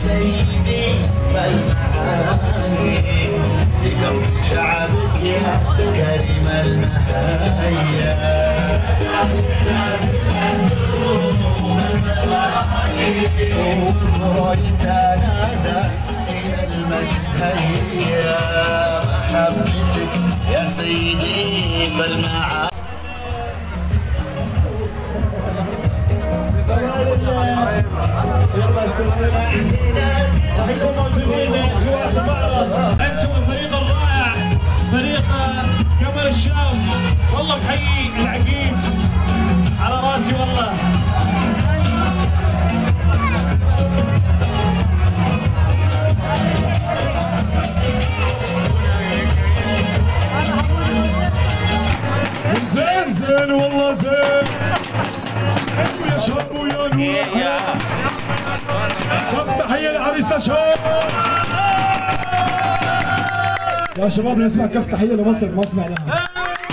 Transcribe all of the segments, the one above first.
سيدي فالمعاني بقلب شعبك يا كريم المحايا ورايت نادى إلى المجد هيا محبتك يا سيدي فالمعاني راح يكونوا موجودين جوات المعرض. انتم الفريق الرائع فريق كمال الشام، والله بحيي العقيد على راسي والله. زين زين والله زين يا شاب ويا نور. كم تحية لعريسنا شاب يا شباب. نسمع كف تحية لمصر ما سمعناها.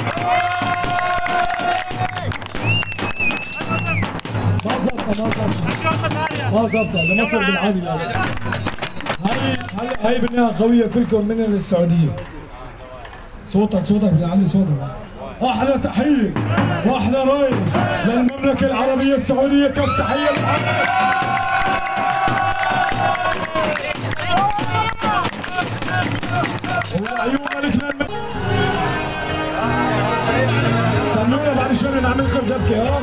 ما زبطة لمصر بالعالي لازم. هاي بالنهاية قوية كلكم من السعودية. صوتك بالعالي صوتك. احلى تحية واحلى راي للمملكة العربية السعودية. كف تحية عيون ملكنا. استنونا بعد شوي نعمل لكم دبكة. ها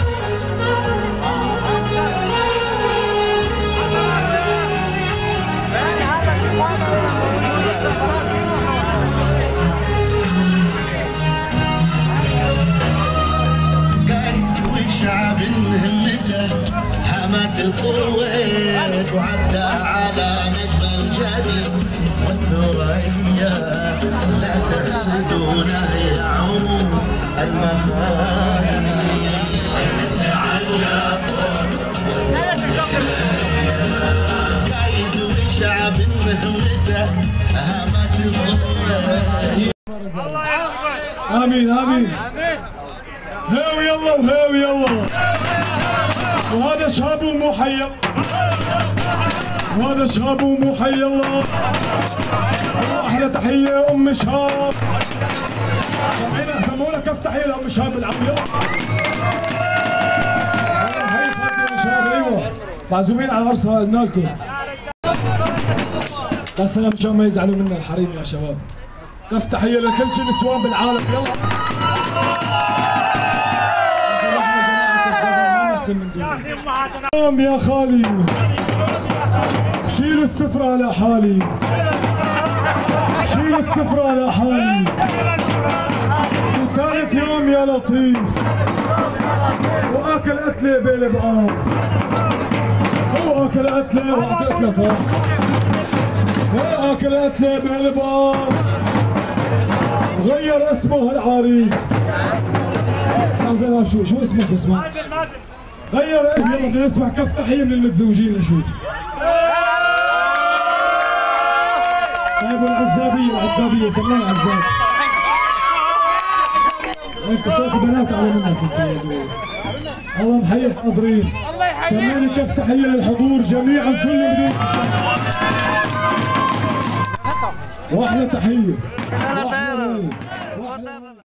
والشعب همته حماة الكويت وعدى على نجم الجدي والثريا لا تحسدونا يا عمو المخالي قايد والشعب همته حماة الكويت. امين امين. هاو يلا وهاو يلا. وهذا شهاب ومحيا وهذا شهاب ومحيا الله. احلى تحيه ام شهاب. سمعينا سمونا كف تحيه لام شهاب بالعم. يلا هي فاطمه شهاب. ايوه معزومين على عرسها قلنا لكم، بس انا مشان ما يزعلوا منا الحريم يا شباب. كف تحيه لكل شيء نسوان بالعالم. يلا من دون يا خالي. شيل السفرة على حالي، شيل السفرة على حالي. وثالث يوم يا لطيف واكل قتلة بين بقار. هو اكل قتلة وقتلك هو اكل قتلة بين بقار. غير اسمه هالعريس. شو اسمك اسمه؟ غير. يلا بدنا نسمع كف تحية من المتزوجين نشوف. طيب العزابية سموها عزاب. انت صوت بنات على منك انت يا زلمة. الله محيي الحاضرين. سمعني كف تحية للحضور جميعا كلهم بدون استثناء. واحلى تحية.